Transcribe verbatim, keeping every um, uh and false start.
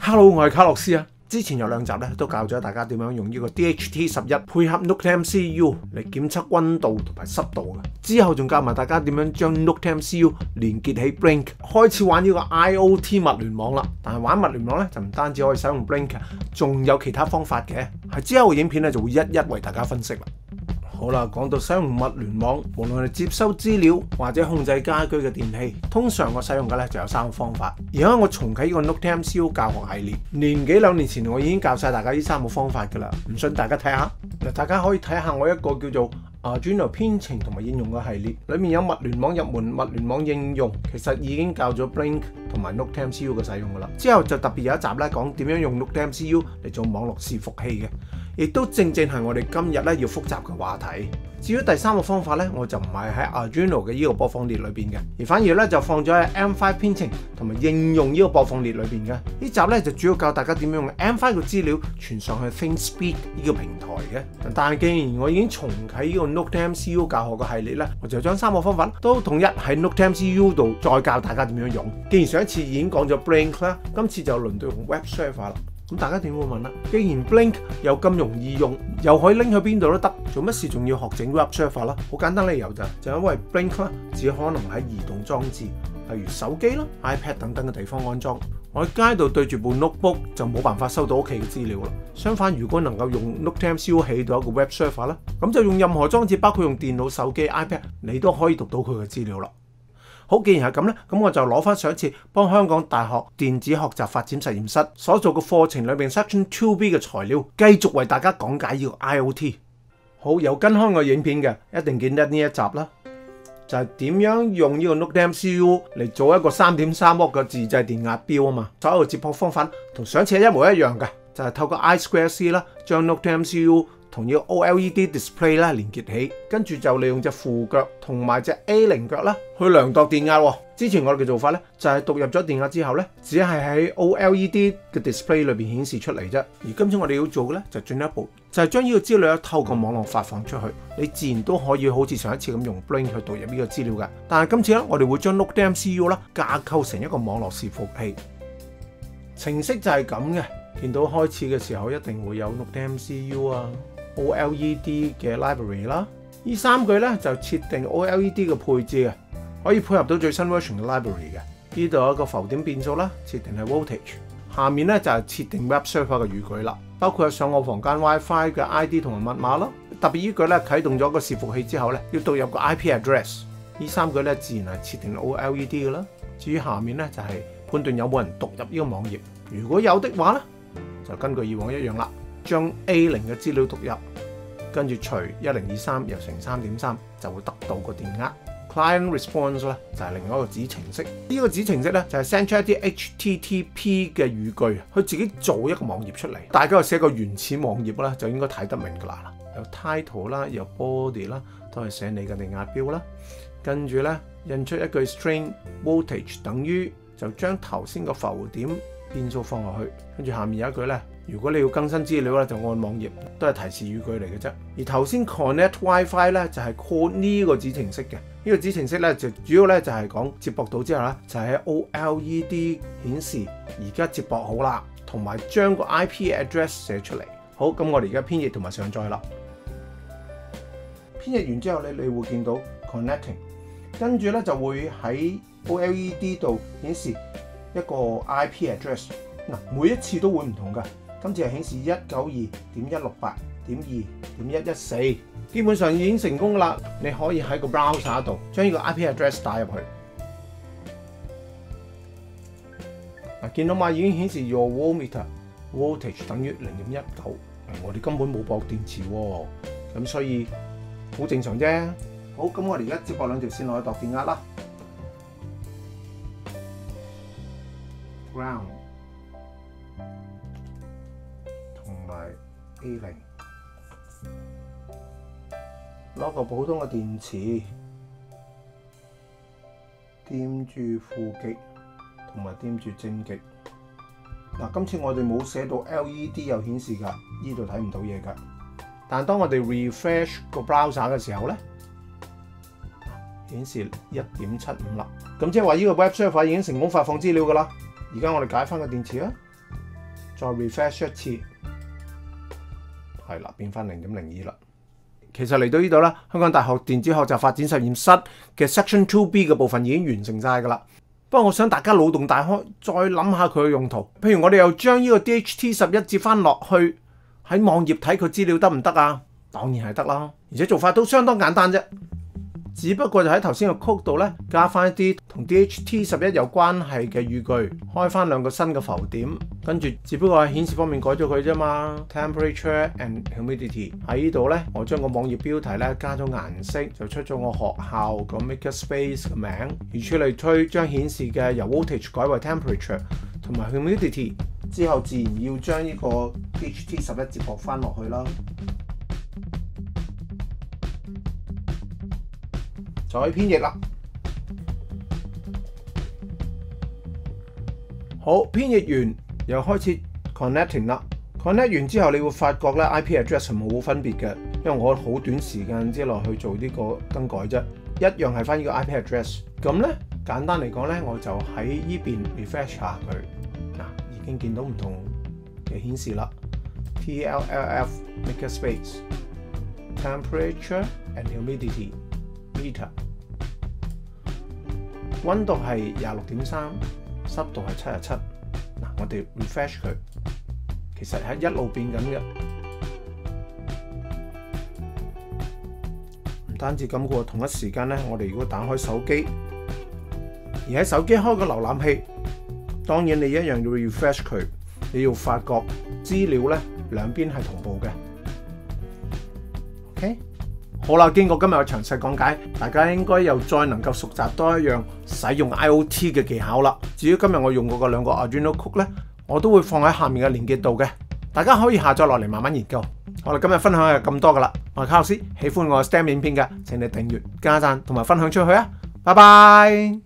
Hello， 我係卡洛斯啊。之前有兩集咧都教咗大家點樣用呢個 D H T 十一配合 NoteM C U 嚟檢測溫度同埋濕度嘅。之後仲教埋大家點樣將 NoteM C U 連結起 Blink， 開始玩呢個 I O T 物聯網啦。但係玩物聯網咧就唔單止可以使用 Blink， 仲有其他方法嘅。係之後嘅影片咧就會一一為大家分析啦。好啦，講到使用物聯網，無論係接收資料或者控制家居嘅電器，通常我使用嘅咧就有三個方法。而家我重啟呢個 NoteM C U 教學系列，年幾兩年前我已經教晒大家呢三個方法㗎啦，唔信大家睇下。嗱，大家可以睇下我一個叫做 Arduino 編程同埋應用嘅系列，裡面有物聯網入門、物聯網應用，其實已經教咗 Blink 同埋 NoteM C U 嘅使用㗎啦。之後就特別有一集咧講點樣用 NoteM C U 嚟做網絡伺服器嘅。亦都正正係我哋今日咧要複習嘅話題。至於第三個方法咧，我就唔係喺 Arduino 嘅呢個播放列裏邊嘅，而反而咧就放咗喺 M 五 編程同埋應用呢個播放列裏邊嘅。呢集咧就主要教大家點樣用 M 五 嘅資料傳上去 ThinkSpeak 呢個平台嘅。但係既然我已經重啟呢個 NoteM C U 教學嘅系列咧，我就將三個方法都統一喺 NoteM C U 度再教大家點樣用。既然上一次已經講咗 Blink 啦，今次就輪到用 Web Server 啦。咁大家點會問啦？既然 Blink 又咁容易用，又可以拎去邊度都得，做乜事仲要學整 Web Server 啦？好簡單理由就就因為 Blink 啦，只可能喺移動裝置，例如手機啦、iPad 等等嘅地方安裝。我喺街度對住部 notebook 就冇辦法收到屋企嘅資料啦。相反，如果能夠用 NoteM C U 起到一個 Web Server 啦，咁就用任何裝置，包括用電腦、手機、iPad， 你都可以讀到佢嘅資料啦。好，既然係咁咧，咁我就攞翻上一次幫香港大學電子學習發展實驗室所做嘅課程裏邊 Section 二 B 嘅材料，繼續為大家講解呢個 I O T。好，有跟開我影片嘅，一定見得呢一集啦，就係點樣用呢個 NoteM C U 嚟做一個 三點三瓦嘅自製電壓錶啊嘛。所有接駁方法同上次係一模一樣嘅，就係透過 I two C 啦，將 NoteM C U同呢個 O L E D display 啦連結起，跟住就利用隻負腳同埋隻 A 零腳啦去量度電壓。之前我哋嘅做法咧就係讀入咗電壓之後咧，只係喺 O L E D 嘅 display 裏邊顯示出嚟啫。而今次我哋要做嘅咧就進一步，就係將呢個資料透過網絡發放出去，你自然都可以好似上一次咁用 Blink 去讀入呢個資料嘅。但係今次咧，我哋會將 NoteM C U 啦架構成一個網絡伺服器。程式就係咁嘅，見到開始嘅時候一定會有 NoteM C U 啊。O L E D 嘅 library 啦，呢三句咧就設定 O L E D 嘅配置嘅，可以配合到最新 version 嘅 library 嘅。呢度有一個浮點變數啦，設定係 voltage。下面咧就係設定 web server 嘅語句啦，包括上我房間 WiFi 嘅 I D 同埋密碼啦。特別呢句咧啟動咗個伺服器之後咧，要讀入個 I P address。呢三句咧自然係設定 O L E D 嘅啦。至於下面咧就係判斷有冇人讀入呢個網頁，如果有的話咧，就根據以往一樣啦。將 A 零嘅資料讀入，跟住除一零二三又乘三點三，就會得到個電壓。Client response 咧就係另外一個子程式，呢、這個子程式咧就係 send 出一啲 H T T P 嘅語句，佢自己做一個網頁出嚟。大家又寫個原始網頁啦，就應該睇得明㗎啦。有 title 啦，有 body 啦，都係寫你嘅電壓錶啦。跟住咧印出一句 string voltage 等於，就將頭先個浮點變數放落去，跟住下面有一句咧。如果你要更新資料咧，就按網頁，都係提示語句嚟嘅啫。而頭先 connect WiFi 咧就係 call 呢個子程式嘅，呢、這個子程式咧就主要咧就係講接駁到之後咧就喺 O L E D 顯示而家接駁好啦，同埋將個 I P address 寫出嚟。好，咁我哋而家編譯同埋上載啦。編譯完之後咧，你會見到 connecting， 跟住咧就會喺 O L E D 度顯示一個 I P address。嗱，每一次都會唔同㗎。今次係顯示一九二點一六八點二點一一四，基本上已經成功啦。你可以喺個 browser 度將呢個 I P address 打入去。嗱，見到嘛，已經顯示 your voltmeter voltage 等於零點一九。我哋根本冇駁電池喎，咁所以好正常啫。好，咁我哋而家接駁兩條線落去度電壓啦。ground A 零，攞個普通嘅電池，掂住負極同埋掂住正極。嗱，今次我哋冇寫到 L E D 有顯示㗎，呢度睇唔到嘢㗎。但當我哋 refresh 個 browser 嘅時候咧，顯示一點七五啦。咁即係話呢個 web server 已經成功發放資料㗎啦。而家我哋解翻個電池啦。 再 refresh 一次，係啦，變翻零點零二啦。其實嚟到呢度啦，香港大學電子學習發展實驗室嘅 Section two B 嘅部分已經完成晒㗎啦。不過我想大家腦洞大開，再諗下佢嘅用途。譬如我哋又將呢個 D H T 十一接翻落去喺網頁睇佢資料得唔得啊？當然係得啦，而且做法都相當簡單啫。只不過就喺頭先個 code 度咧，加翻一啲同 D H T 十一有關係嘅語句，開翻兩個新嘅浮點，跟住只不過喺顯示方面改咗佢啫嘛。Temperature and humidity 喺呢度咧，我將個網頁標題咧加咗顏色，就出咗我學校個 makerspace 嘅名。如此類推，將顯示嘅由 voltage 改為 temperature 同埋 humidity 之後，自然要將呢個 D H T 十一接駁翻落去啦。就可以編譯啦。好，編譯完又開始 connecting 啦。connect 完之後，你會發覺咧 I P address 係冇分別嘅，因為我好短時間之內去做呢個更改啫，一樣係翻呢個 I P address。咁咧簡單嚟講咧，我就喺呢邊 refresh 下佢，嗱已經見到唔同嘅顯示啦。T L L F makerspace temperature and humidity meter。溫度係廿六點三，濕度係七十七。嗱，我哋 refresh 佢，其實係一路變緊嘅。唔單止咁喎，同一時間咧，我哋如果打開手機，而喺手機開個瀏覽器，當然你一樣要 refresh 佢，你要發覺資料咧兩邊係同步嘅。OK。好啦，經過今日嘅詳細講解，大家應該又再能夠熟習多一樣使用 I O T 嘅技巧啦。至於今日我用過嘅兩個 Arduino Code 咧，我都會放喺下面嘅連結度嘅，大家可以下載落嚟慢慢研究。我哋今日分享係咁多噶啦，我係卡洛斯，喜歡我嘅 S T E M 影片嘅，請你訂閱、加讚同埋分享出去啊！拜拜。